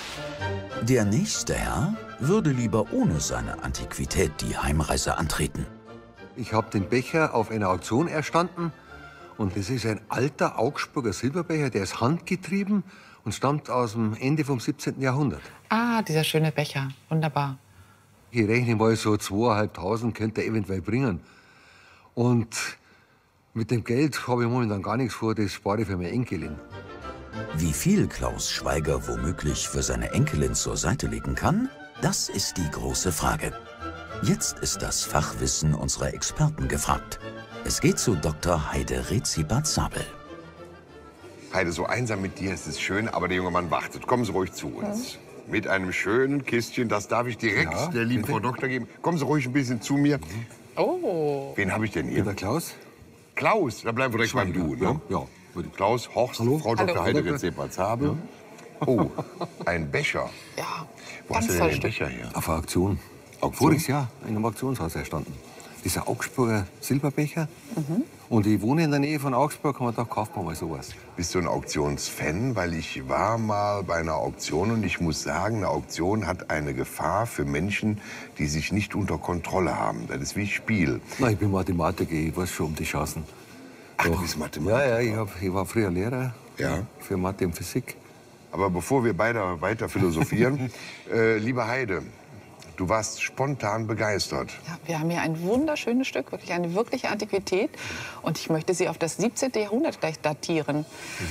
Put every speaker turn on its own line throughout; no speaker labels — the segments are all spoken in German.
Der nächste Herr würde lieber ohne seine Antiquität die Heimreise antreten.
Ich habe den Becher auf einer Auktion erstanden. Und das ist ein alter Augsburger Silberbecher, der ist handgetrieben und stammt aus dem Ende vom 17. Jahrhundert.
Ah, dieser schöne Becher. Wunderbar.
Ich rechne mal so 2.500 könnte er eventuell bringen. Und mit dem Geld habe ich momentan gar nichts vor, das spare ich für meine Enkelin.
Wie viel Klaus Schweiger womöglich für seine Enkelin zur Seite legen kann, das ist die große Frage. Jetzt ist das Fachwissen unserer Experten gefragt. Es geht zu Dr. Heide Rezibat-Sabel.
Heide, so einsam mit dir, es ist schön, aber der junge Mann wartet. Kommen Sie ruhig zu uns. Mit einem schönen Kistchen, das darf ich direkt der lieben Frau Doktor geben. Kommen Sie ruhig ein bisschen zu mir.
Oh.
Wen habe ich denn hier?
Der Klaus?
Klaus, da bleiben wir direkt beim Du, ne?
Ja.
Klaus Horst,
Hallo.
Frau Dr.
Hallo.
Heide Rezibat-Sabel. Oh, ein Becher.
Ja,
Wo hast
ganz
du denn
toll
den
Stück.
Becher her?
Auf einer Auktion. Voriges Jahr in einem Auktionshaus erstanden. Dieser Augsburger Silberbecher. Und ich wohne in der Nähe von Augsburg und man gedacht, kauft man mal sowas.
Bist du ein Auktionsfan? Weil ich war mal bei einer Auktion und ich muss sagen, eine Auktion hat eine Gefahr für Menschen, die sich nicht unter Kontrolle haben. Das ist wie Spiel.
Na, ich bin Mathematiker, ich weiß schon um die Chancen.
Ach, du bist Mathematiker.
Ja, ich war früher Lehrer
Ja.
für Mathe und Physik.
Aber bevor wir beide weiter philosophieren, liebe Heide, du warst spontan begeistert.
Ja, wir haben hier ein wunderschönes Stück, wirklich eine wirkliche Antiquität. Und ich möchte sie auf das 17. Jahrhundert gleich datieren.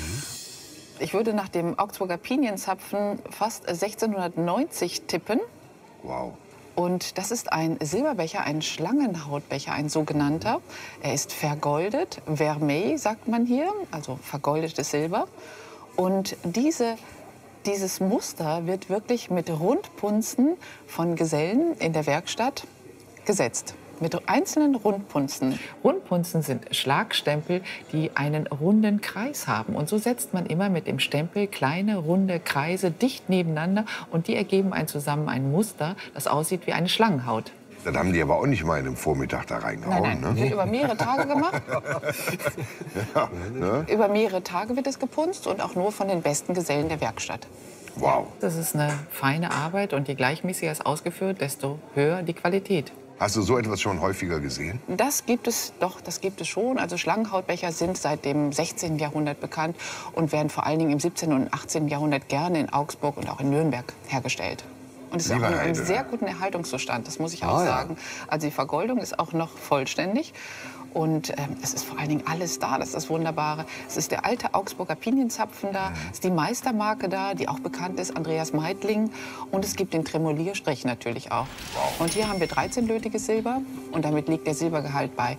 Ich würde nach dem Augsburger Pinienzapfen fast 1690 tippen.
Wow.
Und das ist ein Silberbecher, ein Schlangenhautbecher, ein sogenannter. Er ist vergoldet, Vermeil sagt man hier, also vergoldetes Silber. Und dieses Muster wird wirklich mit Rundpunzen von Gesellen in der Werkstatt gesetzt. Mit einzelnen Rundpunzen. Rundpunzen sind Schlagstempel, die einen runden Kreis haben. Und so setzt man immer mit dem Stempel kleine, runde Kreise dicht nebeneinander. Und die ergeben zusammen ein Muster, das aussieht wie eine Schlangenhaut.
Das haben die aber auch nicht mal in einem Vormittag da reingehauen.
Nein,
Ne?
wird über mehrere Tage gemacht.
Ja, ne?
Über mehrere Tage wird es gepunzt und auch nur von den besten Gesellen der Werkstatt.
Wow.
Das ist eine feine Arbeit und je gleichmäßiger es ausgeführt, desto höher die Qualität.
Hast du so etwas schon häufiger gesehen?
Das gibt es schon. Also Schlangenhautbecher sind seit dem 16. Jahrhundert bekannt und werden vor allen Dingen im 17. und 18. Jahrhundert gerne in Augsburg und auch in Nürnberg hergestellt. Und es ist auch in einem sehr guten Erhaltungszustand, das muss ich auch sagen. Also die Vergoldung ist auch noch vollständig. Und es ist vor allen Dingen alles da, das ist das Wunderbare. Es ist der alte Augsburger Pinienzapfen da, es ist die Meistermarke da, die auch bekannt ist, Andreas Meidling. Und es gibt den Tremolierstrich natürlich auch. Wow. Und hier haben wir 13-lötiges Silber und damit liegt der Silbergehalt bei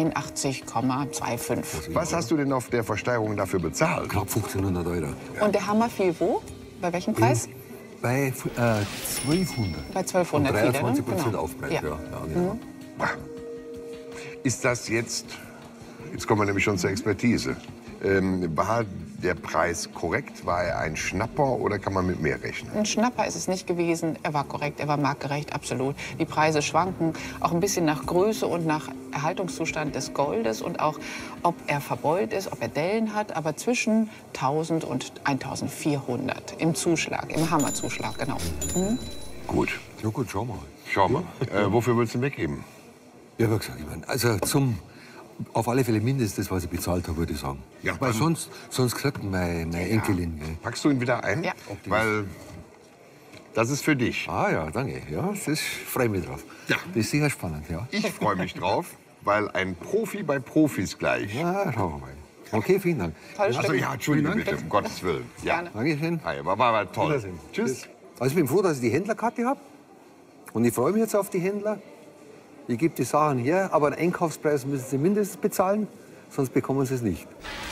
81,25.
Was hast du denn auf der Versteigerung dafür bezahlt?
Knapp 1.500 €.
Und der Hammer fiel wo? Bei welchem Preis?
Bei 1200.
Bei 1200
Und
wieder,
23%
genau.
Aufpreis,
Ja.
genau.
Ist das jetzt kommen wir nämlich schon zur Expertise, war der Preis korrekt? War er ein Schnapper oder kann man mit mehr rechnen?
Ein Schnapper ist es nicht gewesen. Er war korrekt, er war marktgerecht, absolut. Die Preise schwanken auch ein bisschen nach Größe und nach Erhaltungszustand des Goldes und auch, ob er verbeult ist, ob er Dellen hat. Aber zwischen 1.000 und 1.400 im Zuschlag, im Hammerzuschlag, genau.
Gut.
Ja gut, schau mal.
Schau mal. Wofür willst du weggeben?
Ja, wie gesagt, ich meine, also auf alle Fälle mindestens, was ich bezahlt habe, würde ich sagen.
Ja,
weil sonst kriegt meine Enkelin. Gell.
Packst du ihn wieder ein?
Ja.
Weil das ist für dich.
Ah ja, danke. Ja, das freue mich drauf.
Ja.
Das ist sicher spannend, ja.
Ich freue mich drauf, weil ein Profi bei Profis gleich.
Ja, schauen wir mal. Okay, vielen Dank.
Tolles
Also
Stück.
ja, entschuldige bitte, um Gottes Willen. Ja.
Gerne.
Dankeschön.
Hi, war toll.
Wiedersehen.
Tschüss.
Also ich bin froh, dass ich die Händlerkarte habe. Und ich freue mich jetzt auf die Händler. Ich gebe die Sachen her, aber einen Einkaufspreis müssen sie mindestens bezahlen, sonst bekommen sie es nicht.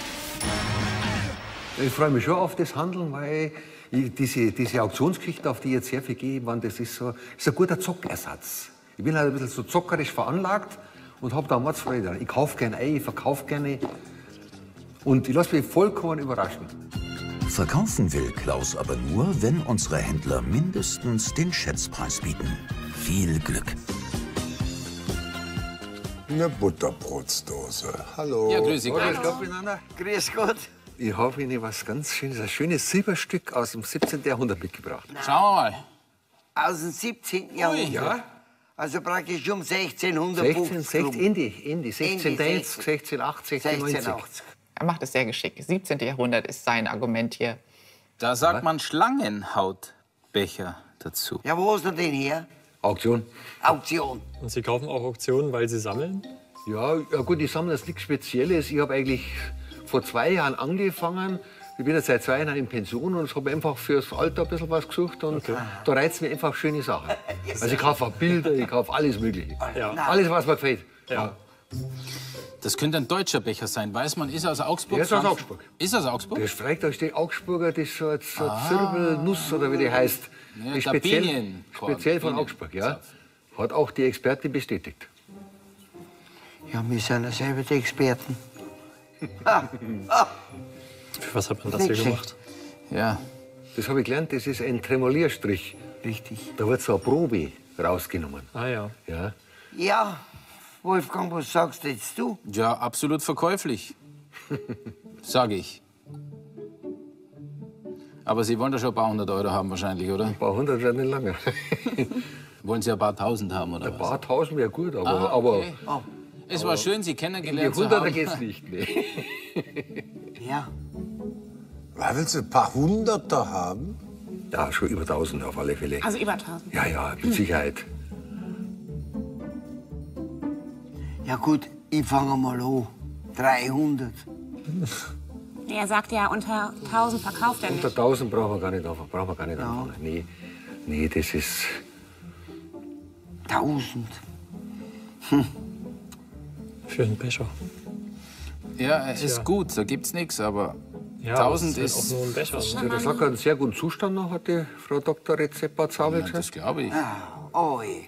Ich freue mich schon auf das Handeln, weil diese Auktionsgeschichte, auf die ich jetzt sehr viel gehe, das ist ein guter Zockersatz. Ich bin halt ein bisschen so zockerisch veranlagt und habe da Mordsfreude dran. Ich kaufe gerne ein, ich verkaufe gerne und ich lasse mich vollkommen überraschen.
Verkaufen will Klaus aber nur, wenn unsere Händler mindestens den Schätzpreis bieten. Viel Glück.
Eine Butterbrotsdose. Hallo.
Ja, grüß Sie.
Grüß Gott miteinander. Grüß Gott. Ich habe Ihnen was ganz Schönes, ein schönes Silberstück aus dem 17. Jahrhundert mitgebracht.
Schauen wir mal.
Aus dem 17. Jahrhundert.
Ja?
Also praktisch um 1650.
Ende, 1610, 1680, 1690.
1680.
Er macht es sehr geschickt. 17. Jahrhundert ist sein Argument hier.
Da sagt man Schlangenhautbecher dazu.
Ja, wo hast du den her?
Auktion.
Auktion.
Und Sie kaufen auch Auktionen, weil Sie sammeln?
Ja, gut, ich sammle jetzt nichts Spezielles. Ich habe eigentlich vor 2 Jahren angefangen. Ich bin jetzt seit 2 Jahren in Pension und habe einfach fürs Alter ein bisschen was gesucht. Und da reizen mir einfach schöne Sachen. Also ich kaufe auch Bilder, ich kaufe alles Mögliche.
Ja.
Alles, was mir gefällt.
Ja.
Das könnte ein deutscher Becher sein. Weiß man, ist er aus Augsburg?
Der ist aus Augsburg.
Ist er aus Augsburg?
Der Streik, da steht Augsburger, das ist so eine Zirbelnuss oder wie die heißt.
Ja,
Die
der Bienenkorn.
speziell von
Bienen.
Augsburg, ja. Hat auch die Expertin bestätigt.
Ja, wir sind ja selber die Experten.
Für was hat man das hier
Nicht
gemacht?
Ja.
Das habe ich gelernt, das ist ein Tremolierstrich.
Richtig.
Da wird so eine Probe rausgenommen.
Ah ja.
Ja.
Ja, Wolfgang, was sagst jetzt du?
Ja, absolut verkäuflich. Sage ich. Aber Sie wollen doch schon ein paar 100 Euro haben wahrscheinlich, oder?
Ein paar 100 werden nicht lange.
Wollen Sie ein paar Tausend haben, oder
Ein
was?
paar Tausend wäre gut, aber,
Ah,
aber
okay. Es war schön, Sie
die
kennengelernt zu
100er
haben.
geht's nicht. Nee.
Ja.
Was willst du, ein paar Hunderter haben?
Ja, schon über 1000 auf alle Fälle.
Also über 1000.
Ja, ja, mit Sicherheit.
Ja gut, ich fange mal an. 300.
Er sagt ja, unter 1000 verkauft er
Unter
nicht.
1000 brauchen wir gar nicht anfangen. Nee, nee, das ist...
1000.
Für einen Becher.
Ja, er ist gut, da gibt's nichts, aber
Ja,
1000
das ist
ist...
auch nur ein Becher.
Der sagt, einen sehr guten Zustand noch, hat die Frau Dr. Rezepazabel
Ja, das
gesagt.
glaube ich.
Oh, ey.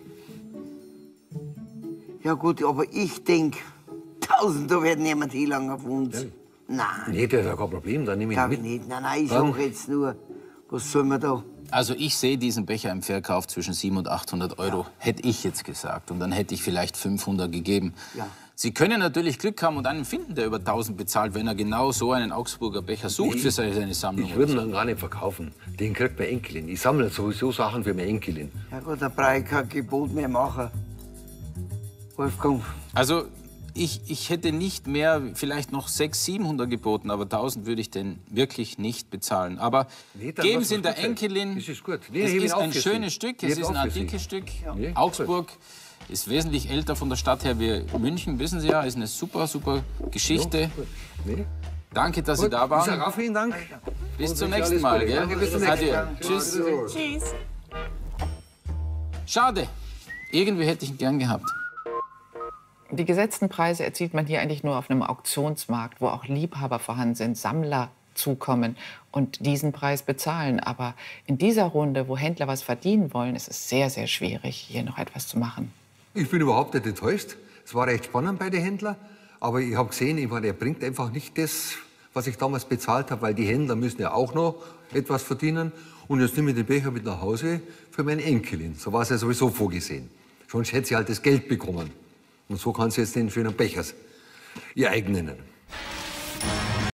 Ja gut, aber ich denke, 1000, da wird niemand hinlangen auf uns. Nein,
Nee, das ist ja kein Problem, dann nehme ich ihn
glaube ich
mit.
nicht. Nein, ich
Dann-
sage jetzt nur, was soll man da?
Also ich sehe diesen Becher im Verkauf zwischen 700 und 800 Euro, hätte ich jetzt gesagt. Und dann hätte ich vielleicht 500 gegeben.
Ja.
Sie können natürlich Glück haben und einen finden, der über 1000 bezahlt, wenn er genau so einen Augsburger Becher sucht für seine Sammlung.
Ich würde ihn dann gar nicht verkaufen. Den kriegt meine Enkelin. Ich sammle sowieso Sachen für meine Enkelin.
Ja gut, dann brauche ich kein Gebot mehr machen. Wolfgang,
Also ich hätte nicht mehr, vielleicht noch 600, 700 geboten, aber 1000 würde ich denn wirklich nicht bezahlen. Aber
Nee, dann
geben
lass
Sie
uns
der
gut sein.
Enkelin,
Das ist gut. Nee,
es
ich will
ist
auch
ein
für Sie.
schönes Stück,
Ich
es
will
ist ein
auch für Sie.
antikes Stück.
Nee,
Augsburg ist wesentlich älter von der Stadt her wie München, wissen Sie ja, ist eine super, super Geschichte.
Nee?
Danke, dass Sie
Gut,
da
ich sag
waren.
auch vielen Dank.
Bis zum
alles
nächsten Mal.
Gute.
Gell?
Danke, bis zum nächsten
Adieu.
Mal.
Tschüss.
Tschüss.
Schade. Irgendwie hätte ich ihn gern gehabt.
Die gesetzten Preise erzielt man hier eigentlich nur auf einem Auktionsmarkt, wo auch Liebhaber vorhanden sind, Sammler zukommen und diesen Preis bezahlen. Aber in dieser Runde, wo Händler was verdienen wollen, ist es sehr, sehr schwierig, hier noch etwas zu machen.
Ich bin überhaupt nicht enttäuscht. Es war recht spannend bei den Händlern. Aber ich habe gesehen, er bringt einfach nicht das, was ich damals bezahlt habe, weil die Händler müssen ja auch noch etwas verdienen. Und jetzt nehme ich den Becher mit nach Hause für meine Enkelin. So war es ja sowieso vorgesehen. Sonst hätte sie halt das Geld bekommen. Und so kann sie jetzt den schönen Becher ihr eigen nennen.